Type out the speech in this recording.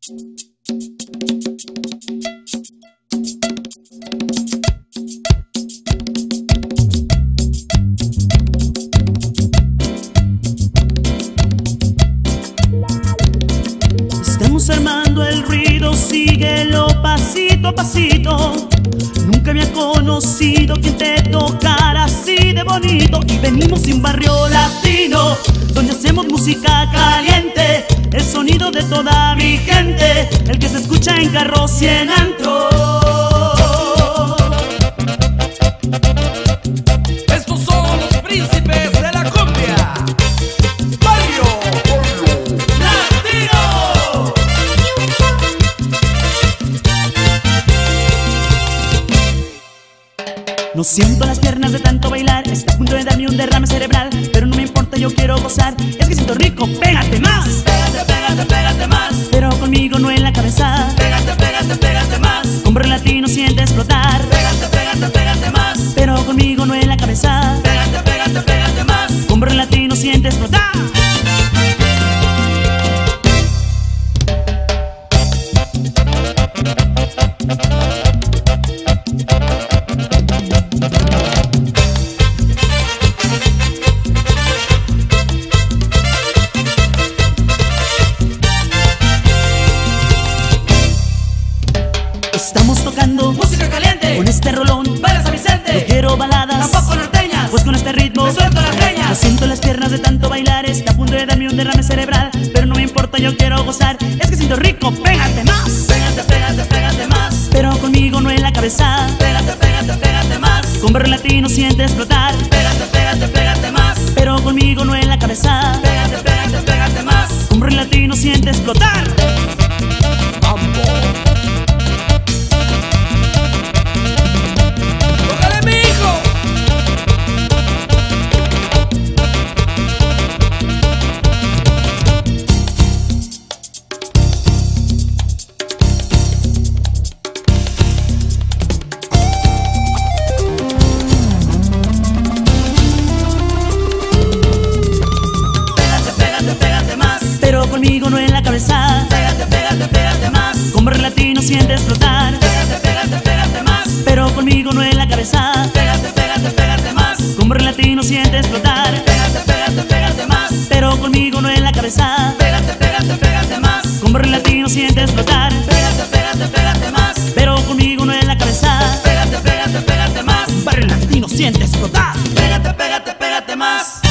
Estamos armando el ruido, síguelo pasito a pasito. Nunca había conocido quien te tocara así de bonito. Y venimos de un barrio latino, donde hacemos música caliente, el sonido de toda mi gente, el que se escucha en carros y en antros. Estos son los príncipes de la cumbia, Barrio Latino. No siento las piernas de tanto bailar, está a punto de darme un derrame cerebral, pero no me importa, yo quiero gozar. Es que siento rico, pégate más. Pégate, pégate, pégate más. Pero conmigo no en la cabeza. Pégate, pégate, pégate más. Con Barrio Latino siente explotar. Pégate, pégate, pégate más. Pero conmigo no en la cabeza. Pégate, pégate, pégate más. Con Barrio Latino siente explotar. Estamos tocando Música caliente, con este rolón. baila San Vicente. No quiero baladas, Tampoco norteñas, pues con este ritmo me suelto las no greñas. siento las piernas de tanto bailar, está a punto de darme un derrame cerebral, pero no me importa, yo quiero gozar. Es que siento rico, pégate más. Pégate, pégate, pégate más. Pero conmigo no en la cabeza. Pégate, pégate, pégate más. Con Barrio Latino siente explotar. Pégate, pégate, pégate más. Pero conmigo no en la cabeza. Pégate, pégate, pégate más. Con Barrio Latino siente explotar. ¡Tócale, mi hijo! Pégate, pégate, pégate más. Pero conmigo no en la cabeza. Pégate, pégate, pégate más. Con Barrio Latino siente explotar. Pégate, pégate, pégate más. Pero conmigo no en la cabeza. Pégate, pégate, pégate más. Con Barrio Latino siente explotar. Pégate, pégate, pégate más. Pero conmigo no en la cabeza. Pégate, pégate, pégate más. Con Barrio Latino siente explotar. Pégate, pégate, pégate más. Pero conmigo no en la cabeza. Pégate, pégate, pégate más. Barrio Latino siente explotar. Pégate, pégate, pégate más.